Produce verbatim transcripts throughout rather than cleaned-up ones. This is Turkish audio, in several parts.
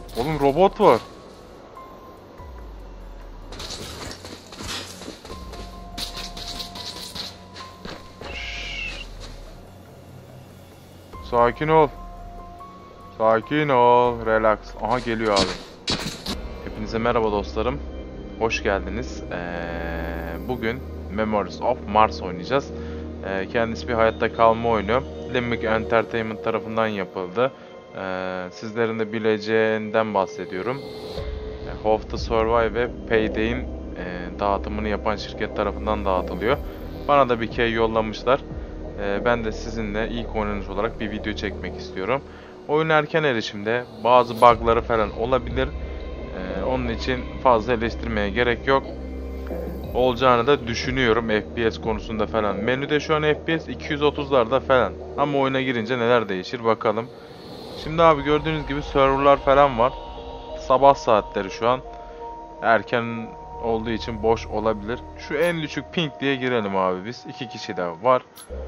Oğlum robot var. Şşş. Sakin ol. Sakin ol. Relax. Aha geliyor abi. Hepinize merhaba dostlarım. Hoş geldiniz. Ee, bugün Memories of Mars oynayacağız. Ee, kendisi bir hayatta kalma oyunu. Limbic Entertainment tarafından yapıldı. Ee, sizlerin de bileceğinden bahsediyorum. Hope to Survive ve Payday'in e, dağıtımını yapan şirket tarafından dağıtılıyor. Bana da bir key yollamışlar. E, ben de sizinle ilk oynanış olarak bir video çekmek istiyorum. Oyun erken erişimde, bazı bug'ları falan olabilir. E, onun için fazla eleştirmeye gerek yok. Olacağını da düşünüyorum F P S konusunda falan. Menüde şu an F P S iki yüz otuzlarda falan. Ama oyuna girince neler değişir bakalım. Şimdi abi gördüğünüz gibi serverlar falan var. Sabah saatleri şu an. Erken olduğu için boş olabilir. Şu en düşük ping diye girelim abi biz. İki kişi de var.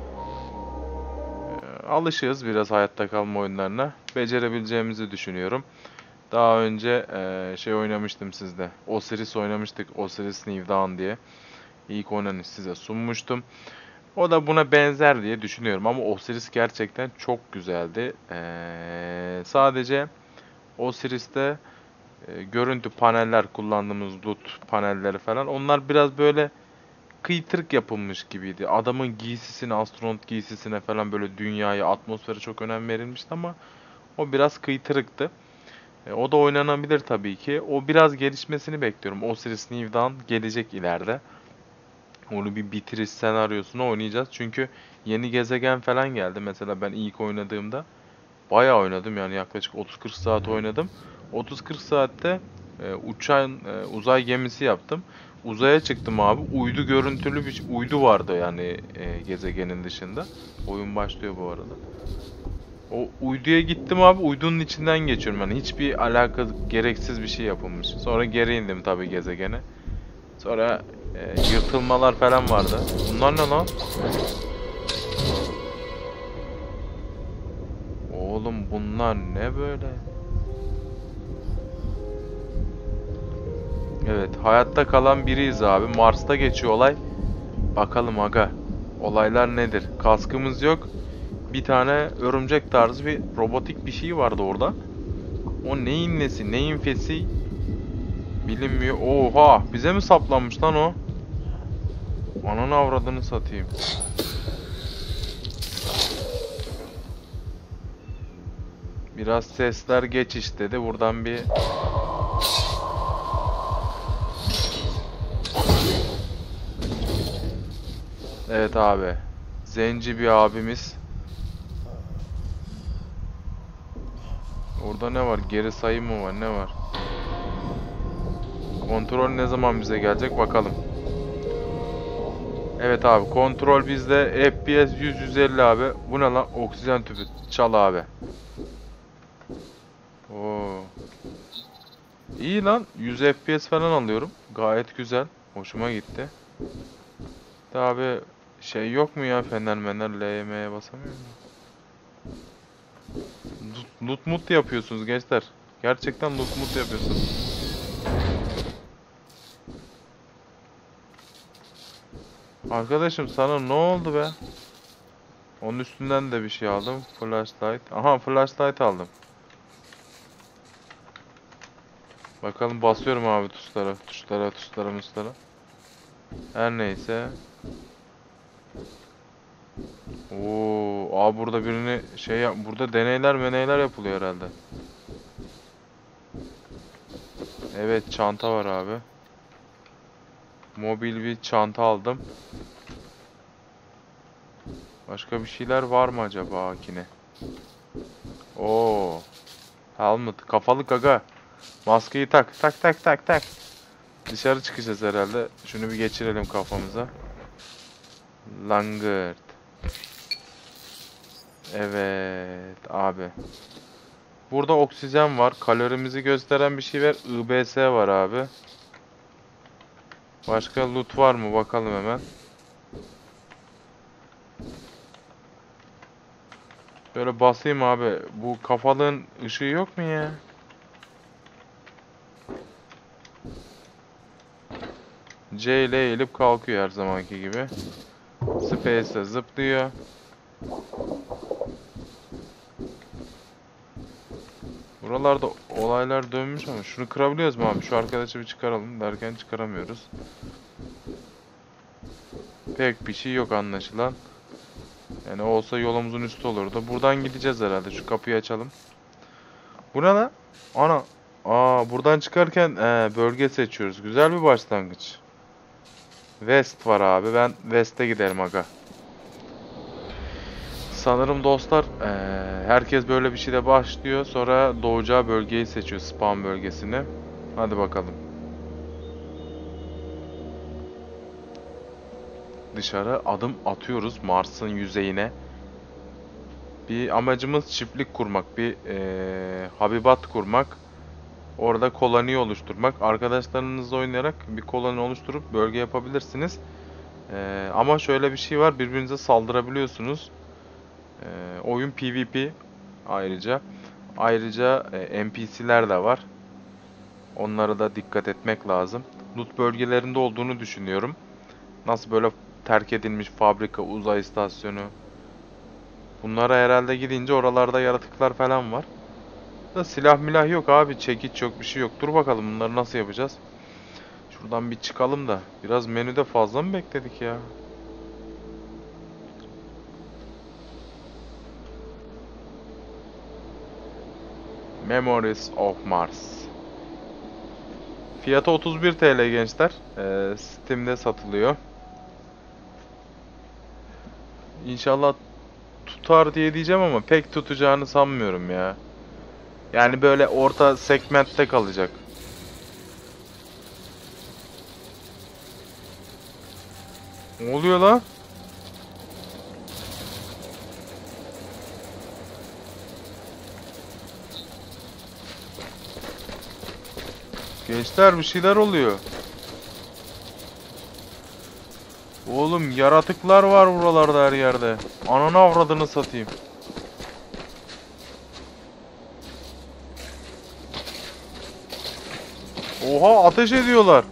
Ee, alışığız biraz hayatta kalma oyunlarına. Becerebileceğimizi düşünüyorum. Daha önce e, şey oynamıştım sizde. Osiris oynamıştık. Osiris New Dawn diye. İlk oynanış size sunmuştum. O da buna benzer diye düşünüyorum. Ama Osiris gerçekten çok güzeldi. Ee, sadece Osiris'te e, görüntü paneller kullandığımız loot panelleri falan onlar biraz böyle kıytırık yapılmış gibiydi. Adamın giysisine, astronot giysisine falan böyle dünyaya, atmosfere çok önem verilmişti ama o biraz kıytırıktı. E, o da oynanabilir tabii ki. O biraz gelişmesini bekliyorum. Osiris New Dawn gelecek ileride. Onu bir bitiriş senaryosunu oynayacağız. Çünkü yeni gezegen falan geldi. Mesela ben ilk oynadığımda bayağı oynadım yani yaklaşık otuz kırk saat oynadım. otuz kırk saatte e, uçan e, uzay gemisi yaptım. Uzaya çıktım abi. Uydu görüntülü bir uydu vardı yani e, gezegenin dışında. Oyun başlıyor bu arada. O uyduya gittim abi. Uydunun içinden geçiyorum yani hiçbir alaka gereksiz bir şey yapılmış. Sonra geri indim tabii gezegene. Sonra e, yırtılmalar falan vardı. Bunlar ne lan? Oğlum bunlar ne böyle? Evet, hayatta kalan biriyiz abi. Mars'ta geçiyor olay. Bakalım aga. Olaylar nedir? Kaskımız yok. Bir tane örümcek tarzı bir robotik bir şey vardı orada. O neyin nesi, neyin fesi bilinmiyor. Oha, bize mi saplanmış lan o? Ananı avradını satayım. Biraz sesler geç istedi. Buradan bir... Evet abi. Zenci bir abimiz. Orada ne var? Geri sayım mı var? Ne var? Kontrol ne zaman bize gelecek bakalım. Evet abi kontrol bizde. F P S yüz yüz elli abi. Bu ne lan? Oksijen tüpü. Çal abi. Oo. İyi lan. yüz F P S falan alıyorum. Gayet güzel. Hoşuma gitti. De abi şey yok mu ya fener mener L M L'ye basamıyor mu? Loot, loot mut yapıyorsunuz gençler. Gerçekten loot mut yapıyorsunuz. Arkadaşım sana ne oldu be? Onun üstünden de bir şey aldım. Flashlight. Aha flashlight aldım. Bakalım basıyorum abi tuşlara, tuşlara, tuşlara, tuşlara. Her neyse. Oo, abi burada birini şey yap, burada deneyler meneyler yapılıyor herhalde. Evet çanta var abi. Mobil bir çanta aldım. Başka bir şeyler var mı acaba Akine? Oo, helmet, kafalı gaga. Maskeyi tak, tak tak tak tak. Dışarı çıkacağız herhalde. Şunu bir geçirelim kafamıza. Langırt. Evet abi. Burada oksijen var. Kalorimizi gösteren bir şey var. I B S var abi. Başka loot var mı? Bakalım hemen. Böyle basayım abi. Bu kafalığın ışığı yok mu ya? C ile eğilip kalkıyor her zamanki gibi. Space'le zıplıyor. Buralarda olaylar dönmüş ama şunu kırabiliyoruz mu abi? Şu arkadaşı bir çıkaralım derken çıkaramıyoruz. Pek bir şey yok anlaşılan. Yani olsa yolumuzun üstü olurdu. Buradan gideceğiz herhalde. Şu kapıyı açalım. Bu ne lan? Ana. Aa, buradan çıkarken ee, bölge seçiyoruz. Güzel bir başlangıç. West var abi. Ben West'e giderim aga. Sanırım dostlar ee, herkes böyle bir şeyle başlıyor. Sonra doğacağı bölgeyi seçiyor. Spawn bölgesini. Hadi bakalım. Dışarı adım atıyoruz Mars'ın yüzeyine. Bir amacımız çiftlik kurmak. Bir ee, habitat kurmak. Orada koloni oluşturmak. Arkadaşlarınızla oynayarak bir koloni oluşturup bölge yapabilirsiniz. Ee, ama şöyle bir şey var. Birbirinize saldırabiliyorsunuz. Ee, oyun PvP ayrıca. Ayrıca e, N P C'ler de var. Onlara da dikkat etmek lazım. Loot bölgelerinde olduğunu düşünüyorum. Nasıl böyle terk edilmiş fabrika, uzay istasyonu. Bunlara herhalde gidince oralarda yaratıklar falan var. Da silah milah yok abi. Çekiç yok, bir şey yok. Dur bakalım bunları nasıl yapacağız? Şuradan bir çıkalım da. Biraz menüde fazla mı bekledik ya? Memories of Mars. Fiyatı otuz bir T L gençler. Ee, Steam'de satılıyor. İnşallah tutar diye diyeceğim ama pek tutacağını sanmıyorum ya. Yani böyle orta segmentte kalacak. Ne oluyor lan? Gençler bir şeyler oluyor. Oğlum yaratıklar var buralarda her yerde. Ananı avradını satayım. Oha ateş ediyorlar.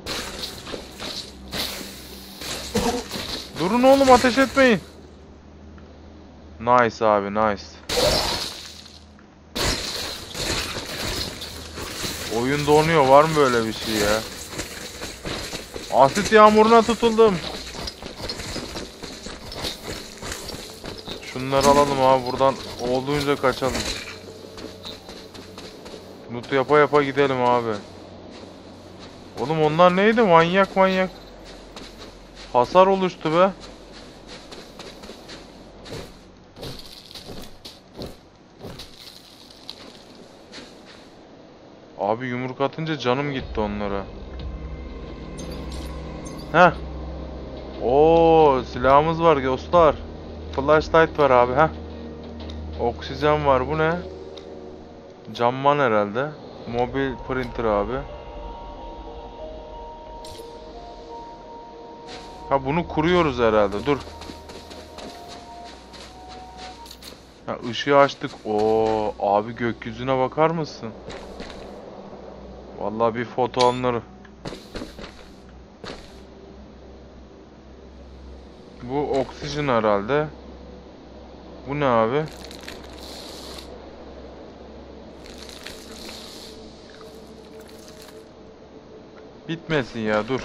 Durun oğlum ateş etmeyin. Nice abi nice. Oyun donuyor, var mı böyle bir şey ya? Asit yağmuruna tutuldum. Şunları alalım abi buradan, olduğunca kaçalım. Loot yapa yapa gidelim abi. Oğlum onlar neydi? Manyak manyak. Hasar oluştu be. Abi yumruk atınca canım gitti onlara. Heh. Oo, silahımız var dostlar. Flashlight var abi, heh. Oksijen var, bu ne? Camman herhalde. Mobil printer abi. Ha bunu kuruyoruz herhalde. Dur. Ha ışığı açtık. Oo abi gökyüzüne bakar mısın? Vallahi bir foto alınır. Bu oksijen herhalde. Bu ne abi? Bitmesin ya, dur.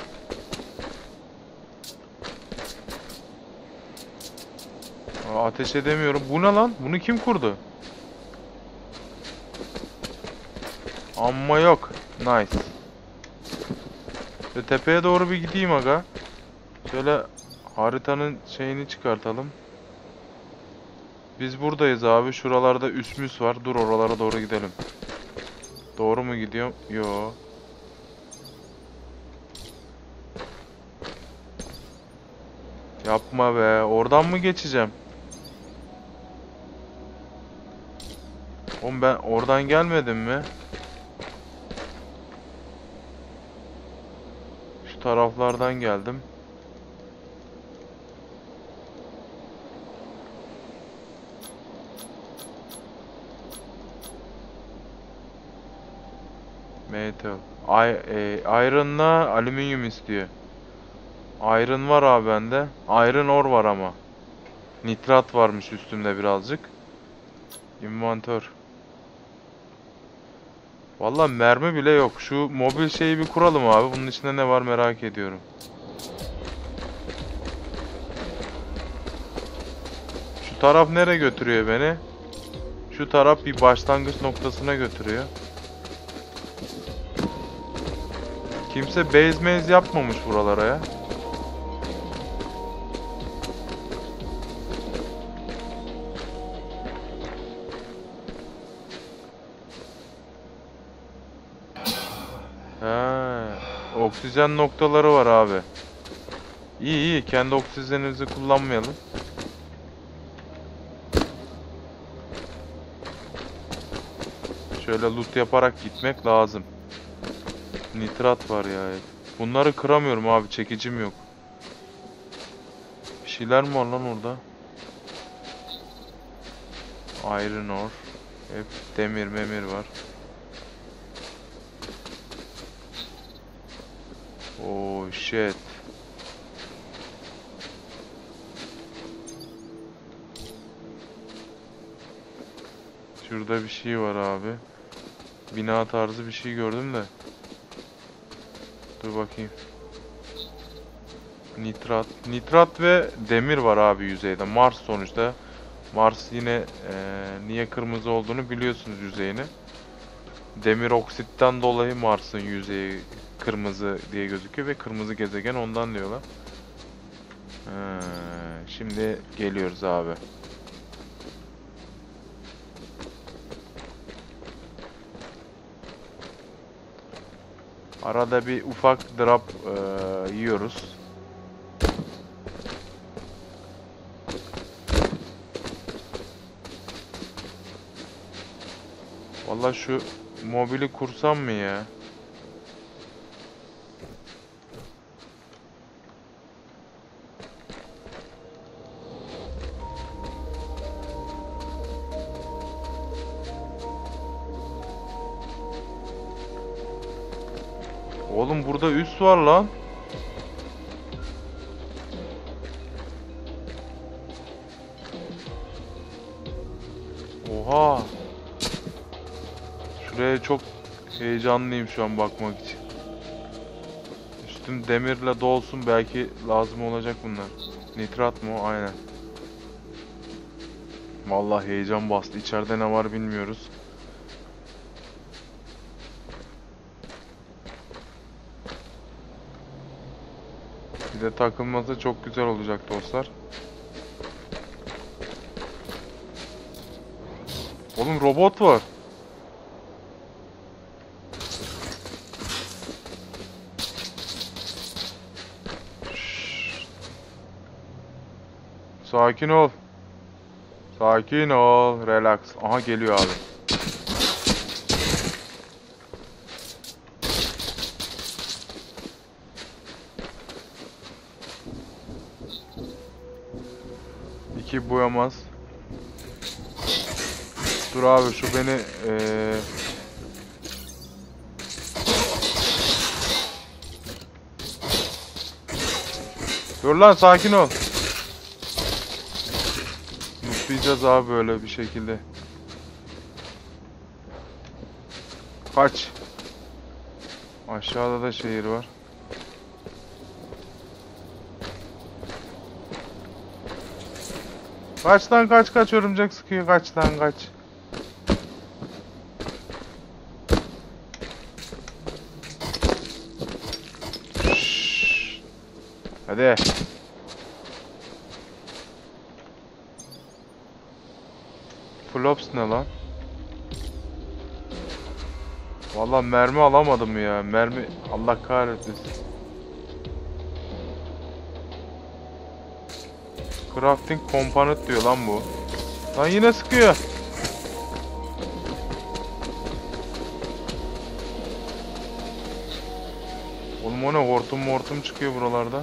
Aa, ateş edemiyorum. Bu ne lan? Bunu kim kurdu? Amma yok. Nice. Ve tepeye doğru bir gideyim aga. Şöyle haritanın şeyini çıkartalım. Biz buradayız abi. Şuralarda üsmüs var. Dur oralara doğru gidelim. Doğru mu gidiyorum? Yo. Yapma be. Oradan mı geçeceğim? Oğlum ben oradan gelmedim mi? Şu taraflardan geldim. Metal. Ay, e, iron'la alüminyum istiyor. Iron var abi bende. Iron ore var ama. Nitrat varmış üstümde birazcık. İnvantör. Vallahi mermi bile yok. Şu mobil şeyi bir kuralım abi. Bunun içinde ne var merak ediyorum. Şu taraf nereye götürüyor beni? Şu taraf bir başlangıç noktasına götürüyor. Kimse base maze yapmamış buralara ya. He, oksijen noktaları var abi. İyi iyi, kendi oksijenimizi kullanmayalım. Şöyle loot yaparak gitmek lazım. Nitrat var ya. Bunları kıramıyorum abi, çekicim yok. Bir şeyler mi var lan orada? Iron ore. Hep demir memir var. Oh shit. Şurada bir şey var abi. Bina tarzı bir şey gördüm de. Dur bakayım. Nitrat. Nitrat ve demir var abi yüzeyde. Mars sonuçta. Mars yine e, niye kırmızı olduğunu biliyorsunuz yüzeyini. Demir oksitten dolayı Mars'ın yüzeyi kırmızı diye gözüküyor ve kırmızı gezegen ondan diyorlar. Ha, şimdi geliyoruz abi. Arada bir ufak drop e, yiyoruz. Vallahi şu mobili kursam mı ya? Oğlum burada üs var lan. Oha. Şuraya çok heyecanlıyım şu an bakmak için. Üstüm demirle dolsun, belki lazım olacak bunlar. Nitrat mı o? Aynen. Vallahi heyecan bastı. İçeride ne var bilmiyoruz. Bir de takılması çok güzel olacak dostlar. Oğlum robot var. Şşş. Sakin ol. Sakin ol. Relax. Aha geliyor abi. İki boyamaz. Dur abi şu beni ee... Dur lan, sakin ol. Mutlayacağız abi böyle bir şekilde. Kaç. Aşağıda da şehir var. Kaç lan, kaç kaç, örümcek sıkıyor, kaç lan kaç. Şşş. Hadi. Flops ne lan? Vallahi mermi alamadım ya. Mermi Allah kahretmesin. Crafting component diyor lan bu. Lan yine sıkıyor. Oğlum o ne, hortum mortum çıkıyor buralarda.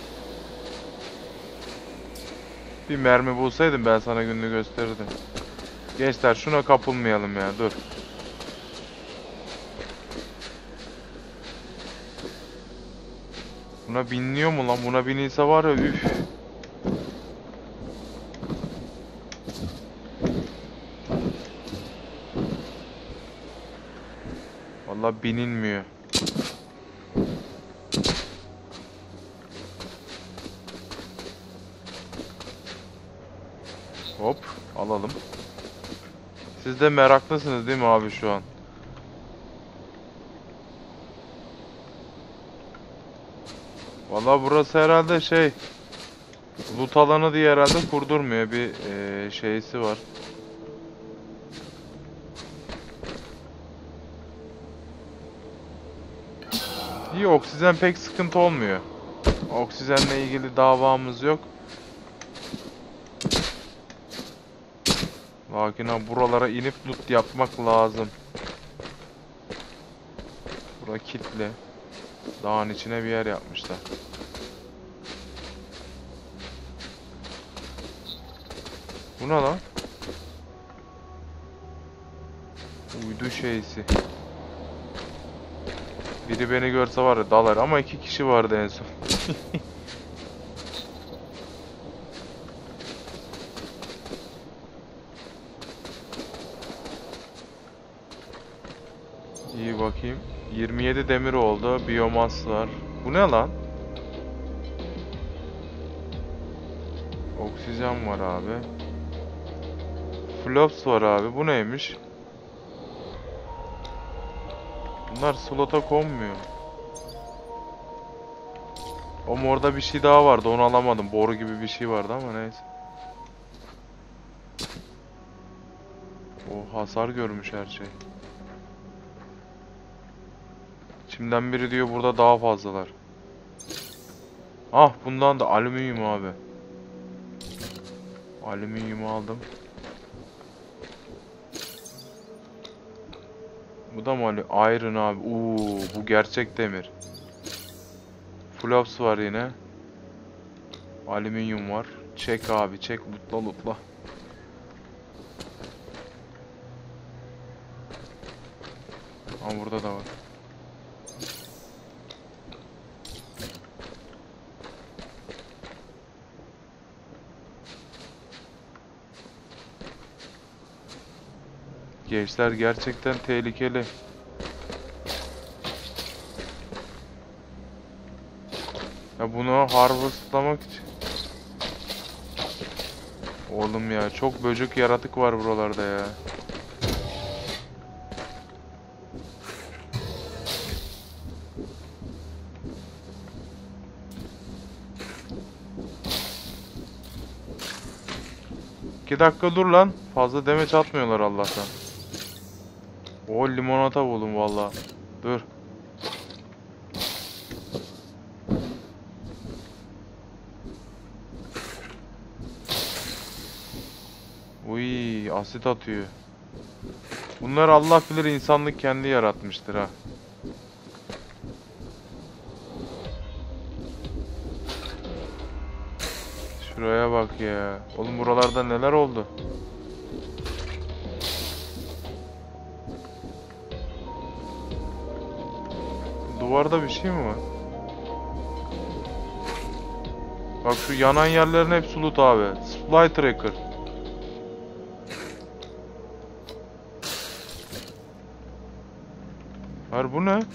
Bir mermi bulsaydım ben sana gününü gösterirdim. Gençler şuna kapılmayalım ya, dur. Buna biniliyor mu lan? Buna binilse var ya, üf. Vallahi binilmiyor. Hop alalım. Siz de meraklısınız değil mi abi şu an? Vallahi burası herhalde şey, loot alanı diye herhalde kurdurmuyor, bir e, şeysi var. İyi, oksijen pek sıkıntı olmuyor. Oksijenle ilgili davamız yok. Lakin ha, buralara inip loot yapmak lazım. Bura kilitli. Dağın içine bir yer yapmışlar. Bu ne lan? Uydu şeysi. Biri beni görse var ya dalar, ama iki kişi vardı en son. İyi bakayım. yirmi yedi demir oldu. Biyomas var. Bu ne lan? Oksijen var abi. Flops var abi. Bu neymiş? Bunlar slota konmuyor. Ama orada bir şey daha vardı. Onu alamadım. Boru gibi bir şey vardı ama neyse. O hasar görmüş her şey. İçimden biri diyor burada daha fazlalar. Ah, bundan da alüminyum abi. Alüminyumu aldım. Bu da mı alü- iron abi? Uuu, bu gerçek demir. Flops var yine. Alüminyum var. Çek abi, çek, lootla lootla. Ama burada da var. Gençler gerçekten tehlikeli. Ya bunu harvestlamak için. Oğlum ya, çok böcek yaratık var buralarda ya. İki dakika dur lan. Fazla demeç atmıyorlar Allah'tan. O limonata buldum valla. Dur. Uy, asit atıyor. Bunlar Allah bilir insanlık kendi yaratmıştır ha. Şuraya bak ya. Oğlum buralarda neler oldu? Duvarda bir şey mi var? Bak şu yanan yerlerin hepsi loot abi. Supply tracker. Hayır, bu ne?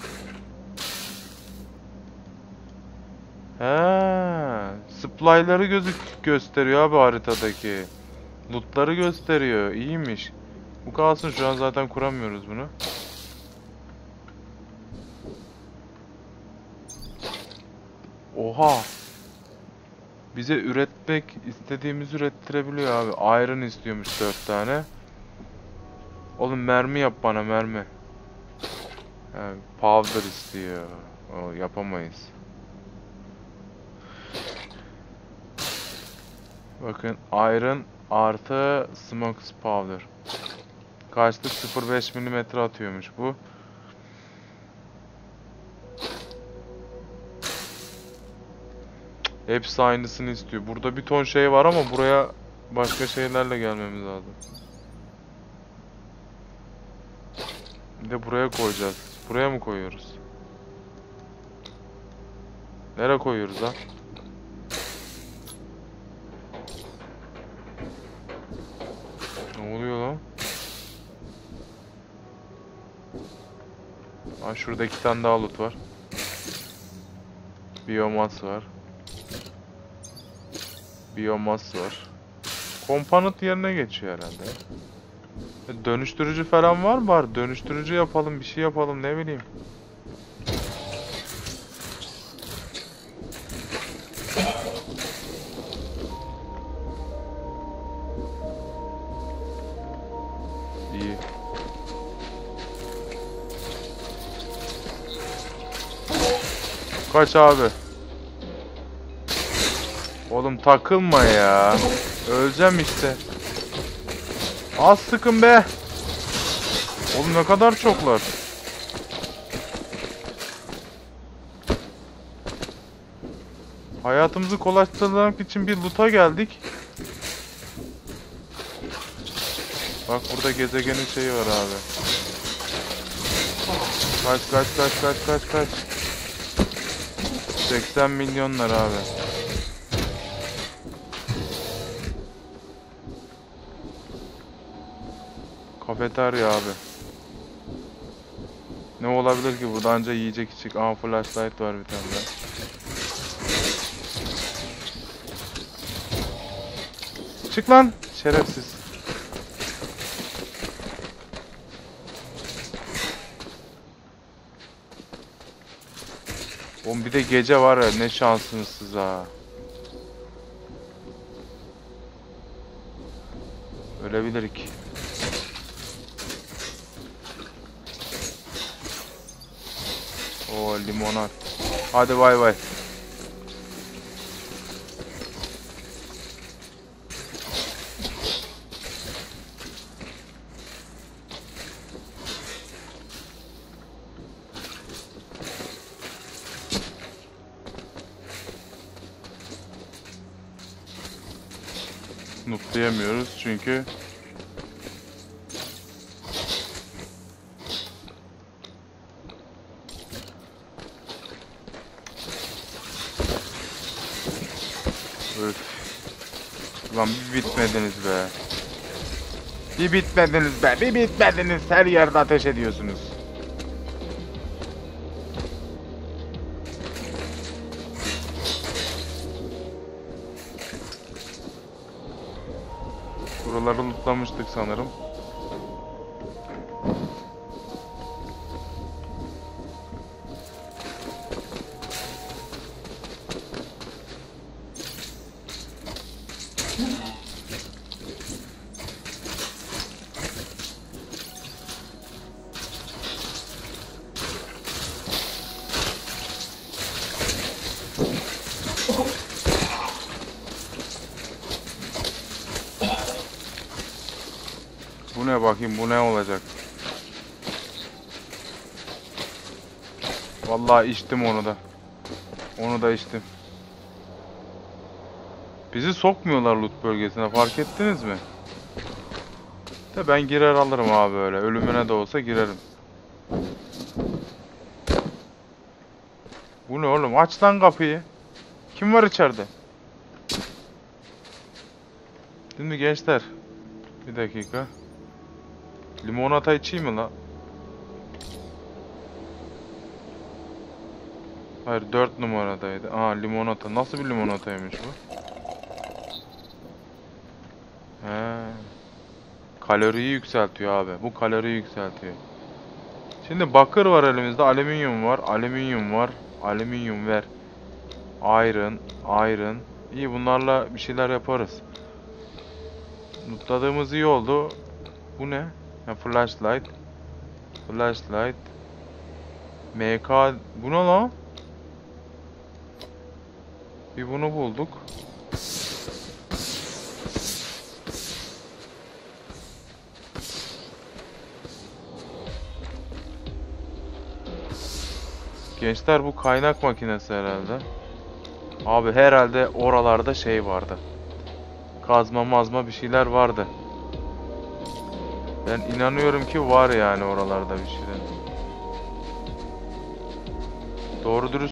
He, supply'ları gözük gösteriyor abi haritadaki. Loot'ları gösteriyor. İyiymiş. Bu kalsın, şu an zaten kuramıyoruz bunu. Oha. Bize üretmek istediğimizi ürettirebiliyor abi. Iron istiyormuş dört tane. Oğlum mermi yap bana, mermi. He, powder istiyor. O, yapamayız. Bakın, iron artı smokes powder. Kaçlık? sıfır virgül beş milimetre atıyormuş bu. Hepsi aynısını istiyor. Burada bir ton şey var ama buraya başka şeylerle gelmemiz lazım. Bir de buraya koyacağız. Buraya mı koyuyoruz? Nereye koyuyoruz ha? Ne oluyor lan? Ha, şurada iki tane daha loot var. Biyomas var. Biyomas var. Komponent yerine geçiyor herhalde. E, dönüştürücü falan var mı? Var. Dönüştürücü yapalım, bir şey yapalım, ne bileyim. İyi. Kaç abi. Oğlum takılma ya. Öleceğim işte. Az sıkın be. Oğlum ne kadar çoklar. Hayatımızı kolaylaştırmak için bir loot'a geldik. Bak burada gezegenin şeyi var abi. Kaç kaç kaç kaç kaç kaç. seksen milyonlar abi. Kafeterya abi. Ne olabilir ki burada, anca yiyecek içecek. Aha, flashlight var bir tane daha. Çık lan şerefsiz. Oğlum bir de gece var ya, ne şansınızsız ha. Ölebilirik. Oo, limonat. Hadi bay bay. Mutlayamıyoruz çünkü öf. Ulan bir bitmediniz be. Bir bitmediniz be. Bir bitmediniz. Her yerde ateş ediyorsunuz. Buraları lootlamıştık sanırım. Bu ne bakayım, bu ne olacak? Vallahi içtim onu da. Onu da içtim. Bizi sokmuyorlar loot bölgesine, fark ettiniz mi? De ben girer alırım abi öyle. Ölümüne de olsa girerim. Bu ne oğlum? Aç lan kapıyı. Kim var içeride? Şimdi gençler. Bir dakika. Limonata içeyim mi la? Hayır, dört numaradaydı. Aa, limonata. Nasıl bir limonataymış bu? He. Kaloriyi yükseltiyor abi. Bu kaloriyi yükseltiyor. Şimdi bakır var elimizde. Alüminyum var. Alüminyum var. Alüminyum ver. Iron. Iron. İyi, bunlarla bir şeyler yaparız. Mutladığımız iyi oldu. Bu ne? Ha, flashlight. Flashlight. M K. Bu ne lan? Bir bunu bulduk. Gençler, bu kaynak makinesi herhalde. Abi herhalde oralarda şey vardı. Kazma mazma bir şeyler vardı. Ben inanıyorum ki var yani oralarda bir şeyler. Doğru dürüst